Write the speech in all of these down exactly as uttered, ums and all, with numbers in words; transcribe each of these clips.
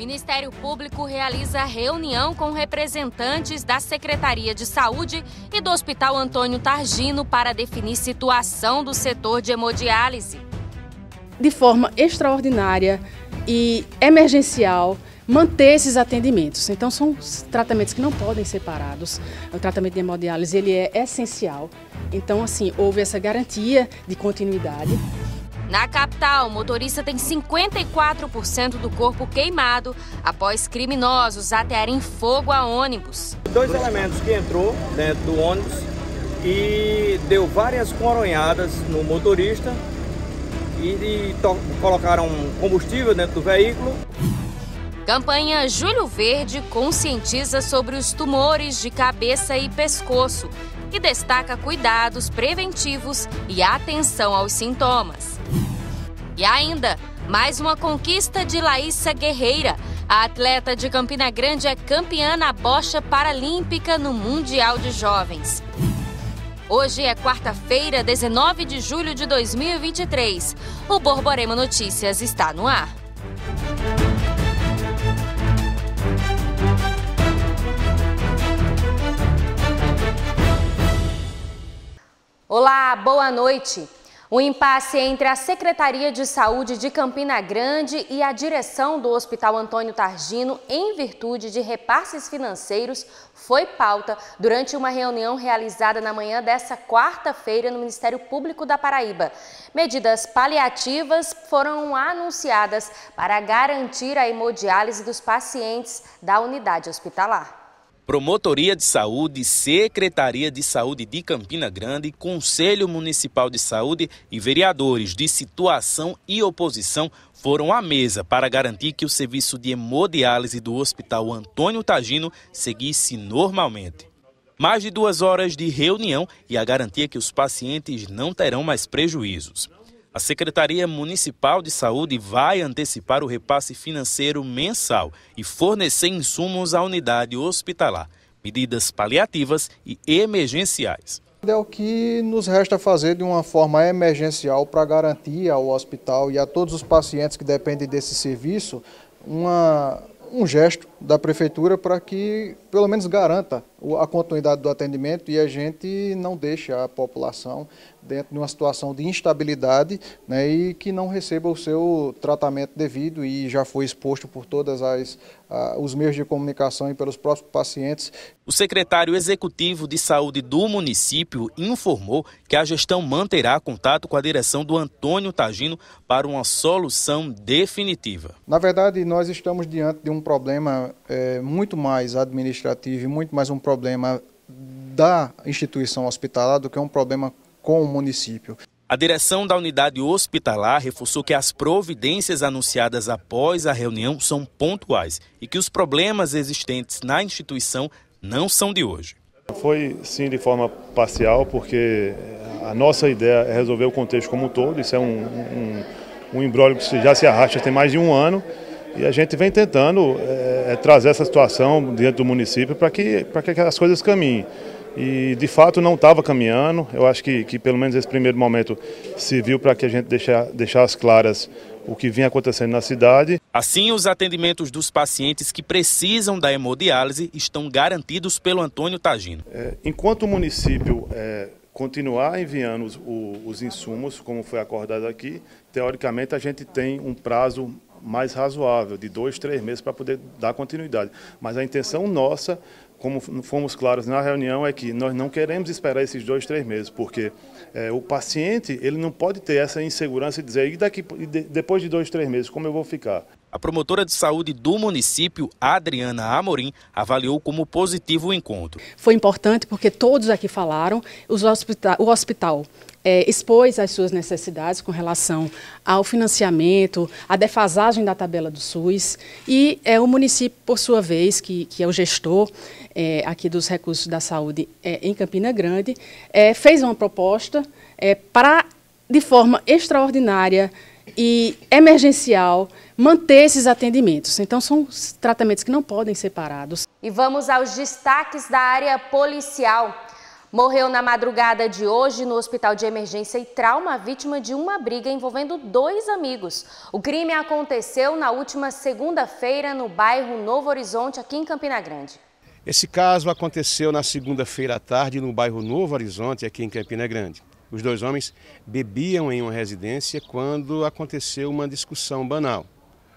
Ministério Público realiza reunião com representantes da Secretaria de Saúde e do Hospital Antônio Targino para definir situação do setor de hemodiálise. De forma extraordinária e emergencial, manter esses atendimentos. Então, são tratamentos que não podem ser parados. O tratamento de hemodiálise ele é essencial. Então, assim, houve essa garantia de continuidade. Na capital, o motorista tem cinquenta e quatro por cento do corpo queimado após criminosos atearem fogo a ônibus. Dois elementos que entrou dentro do ônibus e deu várias coronhadas no motorista e, e colocaram combustível dentro do veículo. Campanha Julho Verde conscientiza sobre os tumores de cabeça e pescoço e destaca cuidados preventivos e atenção aos sintomas. E ainda, mais uma conquista de Laíssa Guerreira. A atleta de Campina Grande é campeã na bocha paralímpica no Mundial de Jovens. Hoje é quarta-feira, dezenove de julho de dois mil e vinte e três. O Borborema Notícias está no ar. Olá, boa noite. O impasse entre a Secretaria de Saúde de Campina Grande e a direção do Hospital Antônio Targino, em virtude de repasses financeiros, foi pauta durante uma reunião realizada na manhã desta quarta-feira no Ministério Público da Paraíba. Medidas paliativas foram anunciadas para garantir a hemodiálise dos pacientes da unidade hospitalar. Promotoria de Saúde, Secretaria de Saúde de Campina Grande, Conselho Municipal de Saúde e vereadores de situação e oposição foram à mesa para garantir que o serviço de hemodiálise do Hospital Antônio Targino seguisse normalmente. Mais de duas horas de reunião e a garantia que os pacientes não terão mais prejuízos. A Secretaria Municipal de Saúde vai antecipar o repasse financeiro mensal e fornecer insumos à unidade hospitalar, medidas paliativas e emergenciais. É o que nos resta fazer de uma forma emergencial para garantir ao hospital e a todos os pacientes que dependem desse serviço uma, um gesto da Prefeitura para que pelo menos garanta a continuidade do atendimento e a gente não deixe a população dentro de uma situação de instabilidade, né, e que não receba o seu tratamento devido e já foi exposto por todos os meios de comunicação e pelos próprios pacientes. O secretário executivo de saúde do município informou que a gestão manterá contato com a direção do Antônio Targino para uma solução definitiva. Na verdade, nós estamos diante de um problema é, muito mais administrativo e muito mais um problema da instituição hospitalar do que um problema com o município. A direção da unidade hospitalar reforçou que as providências anunciadas após a reunião são pontuais e que os problemas existentes na instituição não são de hoje. Foi sim de forma parcial, porque a nossa ideia é resolver o contexto como um todo. Isso é um, um, um imbróglio que já se arrasta tem mais de um ano e a gente vem tentando é, trazer essa situação dentro do município para que, para que as coisas caminhem. E de fato não estava caminhando. Eu acho que, que pelo menos esse primeiro momento serviu para que a gente deixar, deixasse claras o que vinha acontecendo na cidade. Assim, os atendimentos dos pacientes que precisam da hemodiálise estão garantidos pelo Antônio Targino. É, enquanto o município é, continuar enviando os, o, os insumos, como foi acordado aqui, teoricamente a gente tem um prazo mais razoável, de dois, três meses para poder dar continuidade. Mas a intenção nossa, como fomos claros na reunião, é que nós não queremos esperar esses dois, três meses, porque é, o paciente ele não pode ter essa insegurança e dizer, e daqui, depois de dois, três meses, como eu vou ficar? A promotora de saúde do município, Adriana Amorim, avaliou como positivo o encontro. Foi importante porque todos aqui falaram, os hospital, o hospital é, expôs as suas necessidades com relação ao financiamento, à defasagem da tabela do SUS e é, o município, por sua vez, que, que é o gestor é, aqui dos recursos da saúde é, em Campina Grande, é, fez uma proposta é, para, de forma extraordinária e emergencial, manter esses atendimentos. Então, são tratamentos que não podem ser parados. E vamos aos destaques da área policial. Morreu na madrugada de hoje no Hospital de Emergência e Trauma, vítima de uma briga envolvendo dois amigos. O crime aconteceu na última segunda-feira no bairro Novo Horizonte, aqui em Campina Grande. Esse caso aconteceu na segunda-feira à tarde no bairro Novo Horizonte, aqui em Campina Grande. Os dois homens bebiam em uma residência quando aconteceu uma discussão banal.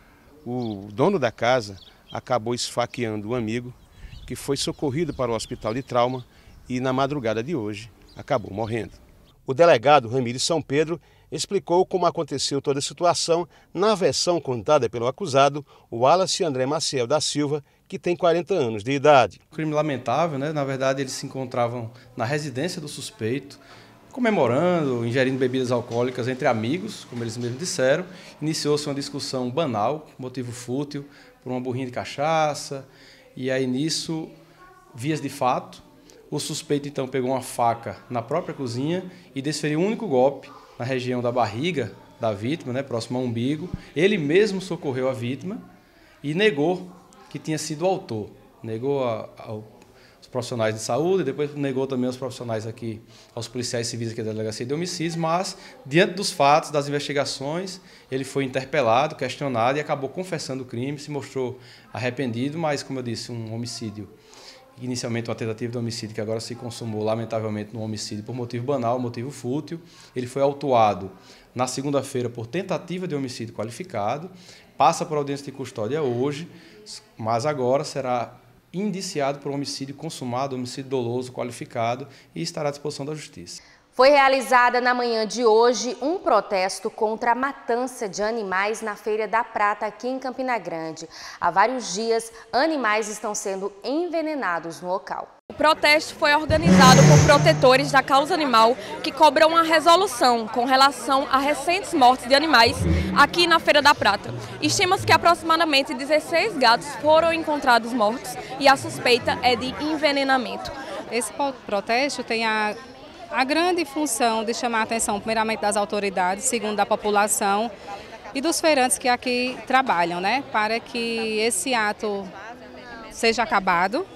O dono da casa acabou esfaqueando o amigo, que foi socorrido para o hospital de trauma e na madrugada de hoje acabou morrendo. O delegado Ramires São Pedro explicou como aconteceu toda a situação na versão contada pelo acusado, o Wallace André Maciel da Silva, que tem quarenta anos de idade. Crime lamentável, né? Na verdade eles se encontravam na residência do suspeito, comemorando, ingerindo bebidas alcoólicas entre amigos, como eles mesmos disseram. Iniciou-se uma discussão banal, motivo fútil, por uma burrinha de cachaça, e aí nisso, vias de fato, o suspeito então pegou uma faca na própria cozinha e desferiu um único golpe na região da barriga da vítima, né, próximo ao umbigo. Ele mesmo socorreu a vítima e negou que tinha sido o autor. Negou a, aos profissionais de saúde, depois negou também aos profissionais aqui, aos policiais civis aqui da Delegacia de Homicídios, mas, diante dos fatos, das investigações, ele foi interpelado, questionado e acabou confessando o crime, se mostrou arrependido, mas, como eu disse, um homicídio, inicialmente uma tentativa de homicídio que agora se consumou, lamentavelmente, num homicídio por motivo banal, motivo fútil. Ele foi autuado na segunda-feira por tentativa de homicídio qualificado, passa por audiência de custódia hoje, mas agora será indiciado por homicídio consumado, homicídio doloso qualificado e estará à disposição da Justiça. Foi realizada na manhã de hoje um protesto contra a matança de animais na Feira da Prata, aqui em Campina Grande. Há vários dias, animais estão sendo envenenados no local. O protesto foi organizado por protetores da causa animal que cobram uma resolução com relação a recentes mortes de animais aqui na Feira da Prata. Estima-se que aproximadamente dezesseis gatos foram encontrados mortos e a suspeita é de envenenamento. Esse protesto tem a A grande função de chamar a atenção, primeiramente, das autoridades, segundo da população e dos feirantes que aqui trabalham, né, para que esse ato seja acabado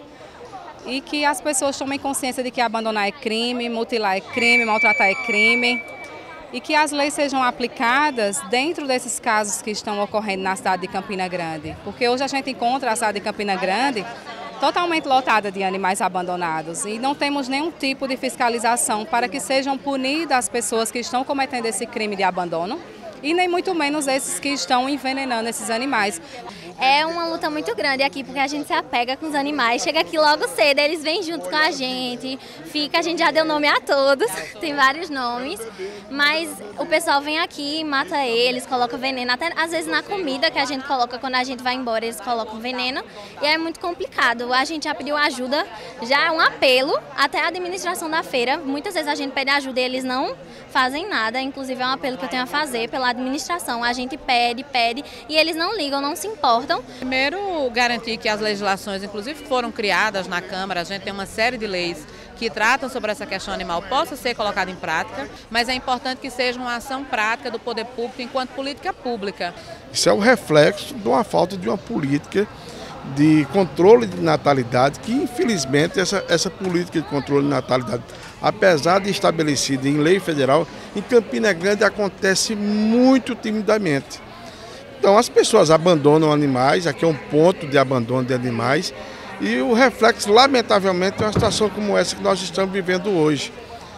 e que as pessoas tomem consciência de que abandonar é crime, mutilar é crime, maltratar é crime e que as leis sejam aplicadas dentro desses casos que estão ocorrendo na cidade de Campina Grande. Porque hoje a gente encontra a cidade de Campina Grande totalmente lotada de animais abandonados e não temos nenhum tipo de fiscalização para que sejam punidas as pessoas que estão cometendo esse crime de abandono e nem muito menos esses que estão envenenando esses animais. É uma luta muito grande aqui, porque a gente se apega com os animais, chega aqui logo cedo, eles vêm junto com a gente, fica, a gente já deu nome a todos, tem vários nomes, mas o pessoal vem aqui, mata eles, coloca veneno, até às vezes na comida que a gente coloca quando a gente vai embora, eles colocam veneno, e é muito complicado. A gente já pediu ajuda, já é um apelo, até a administração da feira, muitas vezes a gente pede ajuda e eles não fazem nada, inclusive é um apelo que eu tenho a fazer pela administração, a gente pede, pede, e eles não ligam, não se importam. Primeiro, garantir que as legislações, inclusive, foram criadas na Câmara, a gente tem uma série de leis que tratam sobre essa questão animal, possa ser colocada em prática, mas é importante que seja uma ação prática do poder público enquanto política pública. Isso é o reflexo de uma falta de uma política de controle de natalidade, que infelizmente essa, essa política de controle de natalidade, apesar de estabelecida em lei federal, em Campina Grande acontece muito timidamente. Então as pessoas abandonam animais, aqui é um ponto de abandono de animais, e o reflexo, lamentavelmente, é uma situação como essa que nós estamos vivendo hoje.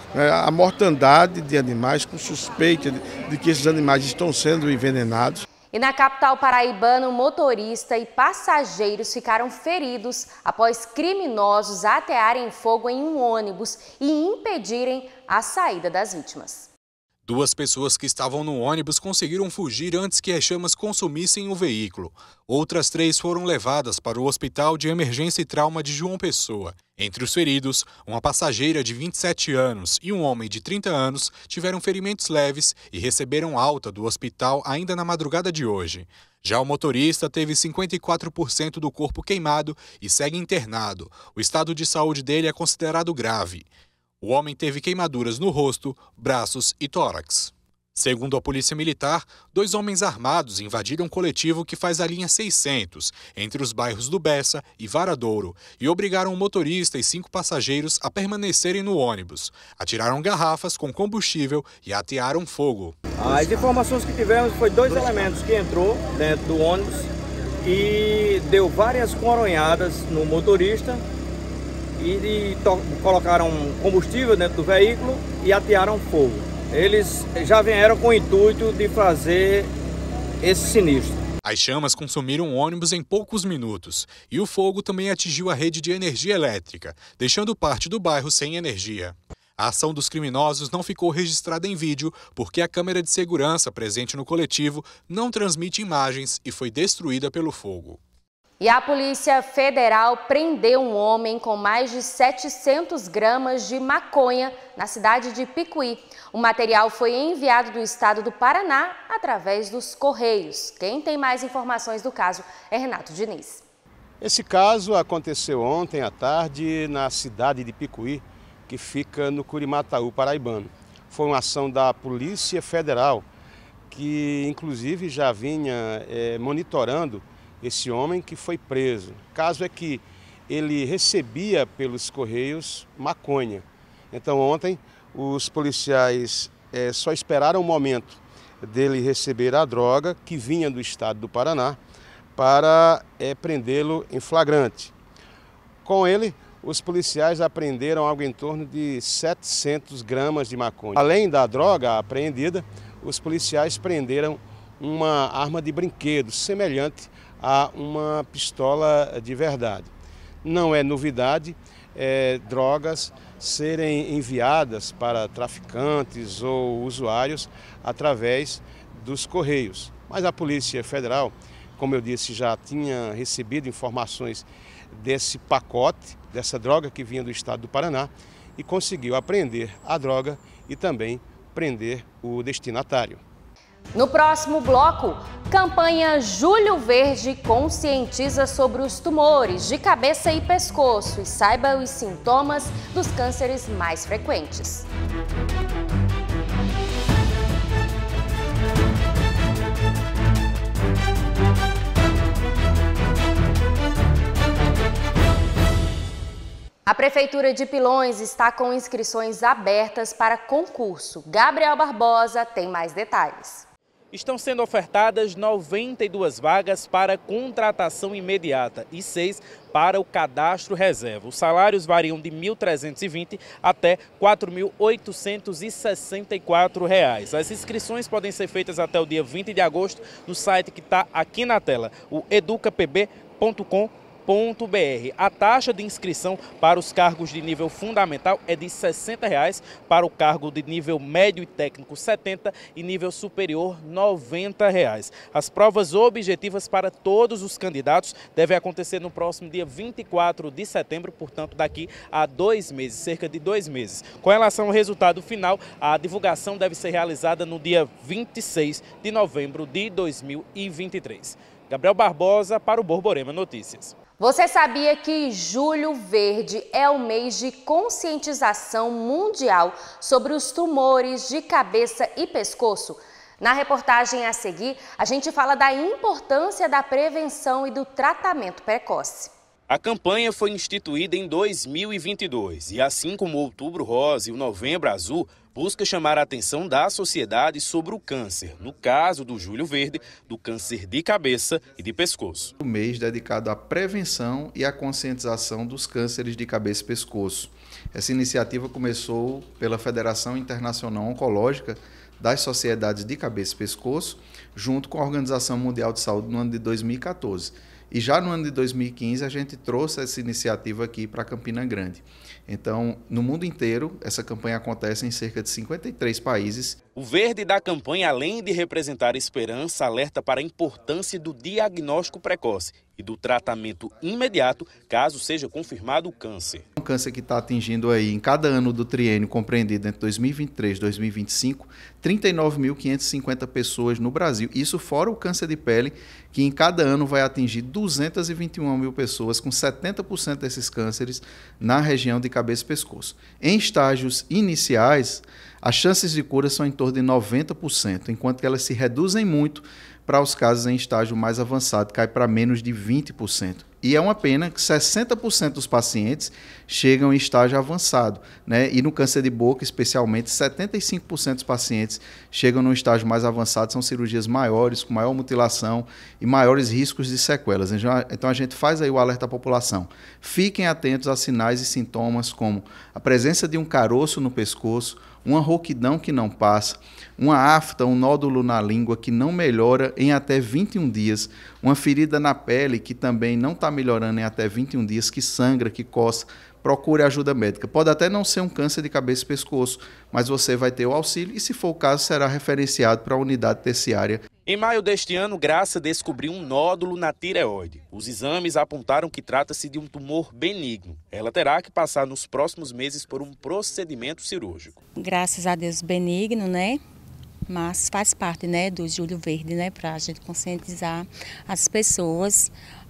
A mortandade de animais com suspeita de, de que esses animais estão sendo envenenados. E na capital paraibana, o motorista e passageiros ficaram feridos após criminosos atearem fogo em um ônibus e impedirem a saída das vítimas. Duas pessoas que estavam no ônibus conseguiram fugir antes que as chamas consumissem o veículo. Outras três foram levadas para o Hospital de Emergência e Trauma de João Pessoa. Entre os feridos, uma passageira de vinte e sete anos e um homem de trinta anos tiveram ferimentos leves e receberam alta do hospital ainda na madrugada de hoje. Já o motorista teve cinquenta e quatro por cento do corpo queimado e segue internado. O estado de saúde dele é considerado grave. O homem teve queimaduras no rosto, braços e tórax. Segundo a Polícia Militar, dois homens armados invadiram um coletivo que faz a linha seiscentos, entre os bairros do Bessa e Varadouro, e obrigaram o motorista e cinco passageiros a permanecerem no ônibus. Atiraram garrafas com combustível e atearam fogo. As informações que tivemos foi dois elementos que entrou dentro do ônibus e deu várias coronhadas no motorista e, e colocaram combustível dentro do veículo e atearam fogo. Eles já vieram com o intuito de fazer esse sinistro. As chamas consumiram o ônibus em poucos minutos e o fogo também atingiu a rede de energia elétrica, deixando parte do bairro sem energia. A ação dos criminosos não ficou registrada em vídeo porque a câmera de segurança presente no coletivo não transmite imagens e foi destruída pelo fogo. E a Polícia Federal prendeu um homem com mais de setecentas gramas de maconha na cidade de Picuí. O material foi enviado do estado do Paraná através dos Correios. Quem tem mais informações do caso é Renato Diniz. Esse caso aconteceu ontem à tarde na cidade de Picuí, que fica no Curimataú paraibano. Foi uma ação da Polícia Federal, que inclusive já vinha é, monitorando esse homem que foi preso. O caso é que ele recebia pelos Correios maconha. Então ontem os policiais é, só esperaram o momento dele receber a droga que vinha do estado do Paraná para é, prendê-lo em flagrante. Com ele, os policiais apreenderam algo em torno de setecentas gramas de maconha. Além da droga apreendida, os policiais prenderam uma arma de brinquedo semelhante a uma pistola de verdade. Não é novidade é, drogas serem enviadas para traficantes ou usuários através dos Correios. Mas a Polícia Federal, como eu disse, já tinha recebido informações desse pacote, dessa droga que vinha do estado do Paraná e conseguiu apreender a droga e também prender o destinatário. No próximo bloco, campanha Julho Verde conscientiza sobre os tumores de cabeça e pescoço e saiba os sintomas dos cânceres mais frequentes. A Prefeitura de Pilões está com inscrições abertas para concurso. Gabriel Barbosa tem mais detalhes. Estão sendo ofertadas noventa e duas vagas para contratação imediata e seis para o cadastro reserva. Os salários variam de mil trezentos e vinte reais até quatro mil oitocentos e sessenta e quatro reais. As inscrições podem ser feitas até o dia vinte de agosto no site que está aqui na tela, o educa p b ponto com ponto b r. A taxa de inscrição para os cargos de nível fundamental é de sessenta reais, para o cargo de nível médio e técnico setenta reais e nível superior noventa reais. As provas objetivas para todos os candidatos devem acontecer no próximo dia vinte e quatro de setembro, portanto daqui a dois meses, cerca de dois meses. Com relação ao resultado final, a divulgação deve ser realizada no dia vinte e seis de novembro de dois mil e vinte e três. Gabriel Barbosa para o Borborema Notícias. Você sabia que Julho Verde é o mês de conscientização mundial sobre os tumores de cabeça e pescoço? Na reportagem a seguir, a gente fala da importância da prevenção e do tratamento precoce. A campanha foi instituída em dois mil e vinte e dois e, assim como o Outubro Rosa e o Novembro Azul, busca chamar a atenção da sociedade sobre o câncer, no caso do Julho Verde, do câncer de cabeça e de pescoço. O mês dedicado à prevenção e à conscientização dos cânceres de cabeça e pescoço. Essa iniciativa começou pela Federação Internacional Oncológica das Sociedades de Cabeça e Pescoço, junto com a Organização Mundial de Saúde no ano de dois mil e quatorze. E já no ano de dois mil e quinze a gente trouxe essa iniciativa aqui para Campina Grande. Então, no mundo inteiro, essa campanha acontece em cerca de cinquenta e três países. O verde da campanha, além de representar esperança, alerta para a importância do diagnóstico precoce e do tratamento imediato, caso seja confirmado o câncer. Um câncer que está atingindo aí, em cada ano do triênio compreendido entre dois mil e vinte e três e dois mil e vinte e cinco, trinta e nove mil quinhentas e cinquenta pessoas no Brasil. Isso fora o câncer de pele, que em cada ano vai atingir duzentas e vinte e uma mil pessoas, com setenta por cento desses cânceres na região de cabeça e pescoço. Em estágios iniciais, as chances de cura são em torno de noventa por cento, enquanto que elas se reduzem muito para os casos em estágio mais avançado, cai para menos de vinte por cento. E é uma pena que sessenta por cento dos pacientes chegam em estágio avançado, né? E no câncer de boca, especialmente, setenta e cinco por cento dos pacientes chegam no estágio mais avançado, são cirurgias maiores, com maior mutilação e maiores riscos de sequelas. Então a gente faz aí o alerta à população. Fiquem atentos a sinais e sintomas como a presença de um caroço no pescoço, uma rouquidão que não passa, uma afta, um nódulo na língua que não melhora em até vinte e um dias, uma ferida na pele que também não está melhorando em até vinte e um dias, que sangra, que coça, procure ajuda médica. Pode até não ser um câncer de cabeça e pescoço, mas você vai ter o auxílio e, se for o caso, será referenciado para a unidade terciária. Em maio deste ano, Graça descobriu um nódulo na tireoide. Os exames apontaram que trata-se de um tumor benigno. Ela terá que passar nos próximos meses por um procedimento cirúrgico. Graças a Deus, benigno, né? Mas faz parte, né, do Júlio Verde, né, para a gente conscientizar as pessoas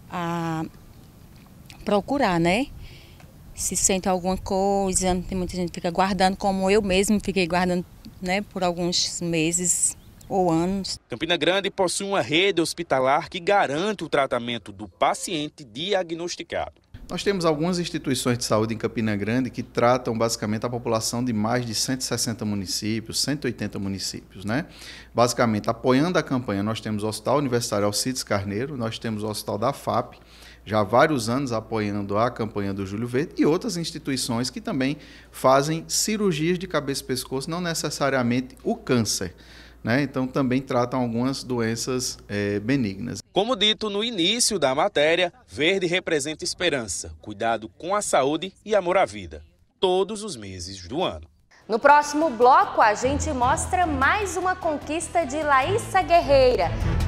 a procurar, né? Se sente alguma coisa, tem muita gente que fica guardando, como eu mesmo fiquei guardando, né, por alguns meses ou anos. Campina Grande possui uma rede hospitalar que garante o tratamento do paciente diagnosticado. Nós temos algumas instituições de saúde em Campina Grande que tratam basicamente a população de mais de cento e sessenta municípios, cento e oitenta municípios, né? Basicamente, apoiando a campanha, nós temos o Hospital Universitário Alcides Carneiro, nós temos o Hospital da F A P, já há vários anos apoiando a campanha do Júlio Verde, e outras instituições que também fazem cirurgias de cabeça e pescoço, não necessariamente o câncer, né? Então também tratam algumas doenças é, benignas. Como dito no início da matéria, verde representa esperança, cuidado com a saúde e amor à vida, todos os meses do ano. No próximo bloco, a gente mostra mais uma conquista de Laíssa Guerreira.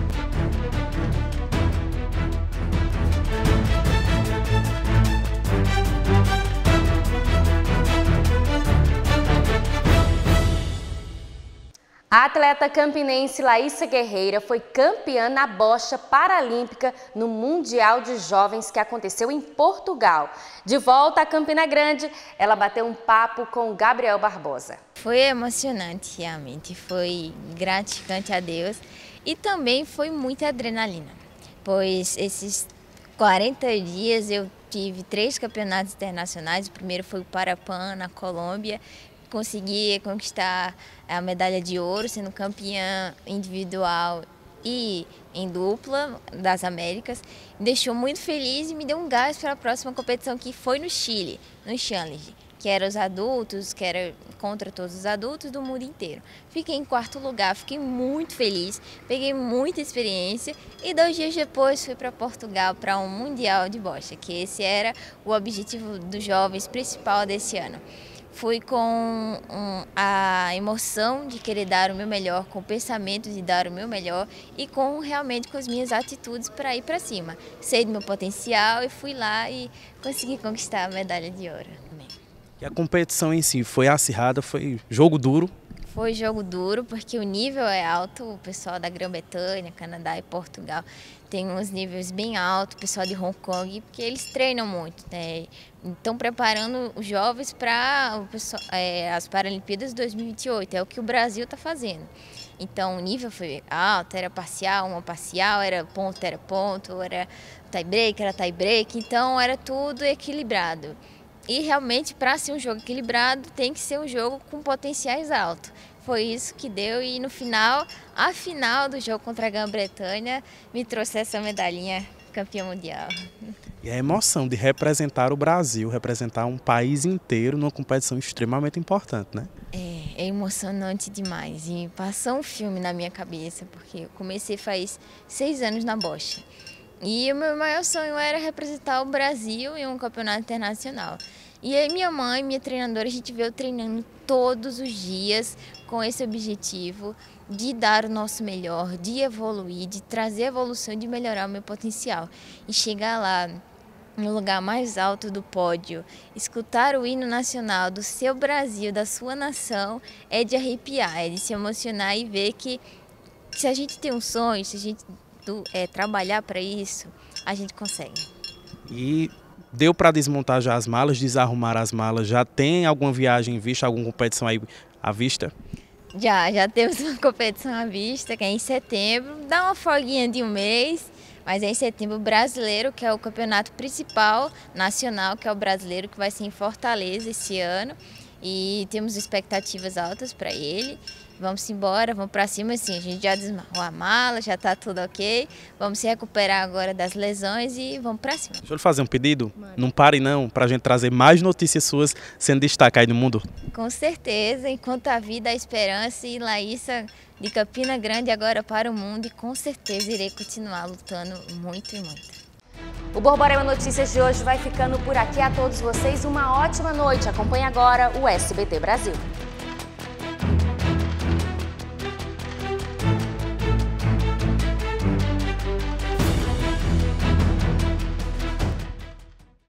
A atleta campinense Laíssa Guerreira foi campeã na bocha paralímpica no Mundial de Jovens que aconteceu em Portugal. De volta a Campina Grande, ela bateu um papo com Gabriel Barbosa. Foi emocionante, realmente. Foi gratificante a Deus e também foi muita adrenalina, pois esses quarenta dias eu tive três campeonatos internacionais. O primeiro foi o Parapan, na Colômbia. Consegui conquistar a medalha de ouro, sendo campeã individual e em dupla das Américas. Me deixou muito feliz e me deu um gás para a próxima competição, que foi no Chile, no Challenge, que era os adultos, que era contra todos os adultos do mundo inteiro. Fiquei em quarto lugar, fiquei muito feliz, peguei muita experiência e dois dias depois fui para Portugal para um Mundial de Bocha, que esse era o objetivo dos jovens principal desse ano. Fui com um, a emoção de querer dar o meu melhor, com o pensamento de dar o meu melhor e com realmente com as minhas atitudes para ir para cima. Sei do meu potencial e fui lá e consegui conquistar a medalha de ouro. E a competição em si foi acirrada, foi jogo duro? Foi jogo duro, porque o nível é alto. O pessoal da Grã-Bretanha, Canadá e Portugal tem uns níveis bem altos, o pessoal de Hong Kong, porque eles treinam muito, né? Estão preparando os jovens para é, as Paralimpíadas dois mil e vinte e oito, é o que o Brasil está fazendo. Então o nível foi alto, era parcial, uma parcial, era ponto, era ponto, era tie-break, era tie-break, então era tudo equilibrado. E realmente, para ser um jogo equilibrado, tem que ser um jogo com potenciais altos. Foi isso que deu e no final, a final do jogo contra a Grã-Bretanha me trouxe essa medalhinha campeã mundial. E a emoção de representar o Brasil, representar um país inteiro numa competição extremamente importante, né? É, é emocionante demais e passou um filme na minha cabeça, porque eu comecei faz seis anos na bocha. E o meu maior sonho era representar o Brasil em um campeonato internacional. E aí minha mãe, minha treinadora, a gente veio treinando todos os dias com esse objetivo de dar o nosso melhor, de evoluir, de trazer evolução, de melhorar o meu potencial. E chegar lá no lugar mais alto do pódio, escutar o hino nacional do seu Brasil, da sua nação, é de arrepiar, é de se emocionar e ver que se a gente tem um sonho, se a gente do, é, trabalhar para isso, a gente consegue. E deu para desmontar já as malas, desarrumar as malas? Já tem alguma viagem em vista, alguma competição aí à vista? Já, já temos uma competição à vista, que é em setembro, dá uma folguinha de um mês, mas é em setembro brasileiro, que é o campeonato principal nacional, que é o brasileiro, que vai ser em Fortaleza esse ano, e temos expectativas altas para ele. Vamos embora, vamos para cima, assim, a gente já desmarrou a mala, já está tudo ok, vamos se recuperar agora das lesões e vamos para cima. Deixa eu lhe fazer um pedido, não pare não, para a gente trazer mais notícias suas sendo destaque aí no mundo. Com certeza, enquanto a vida, a esperança, e Laísa de Campina Grande agora para o mundo, e com certeza irei continuar lutando muito e muito. O Borborema Notícias de hoje vai ficando por aqui. A todos vocês uma ótima noite. Acompanhe agora o S B T Brasil.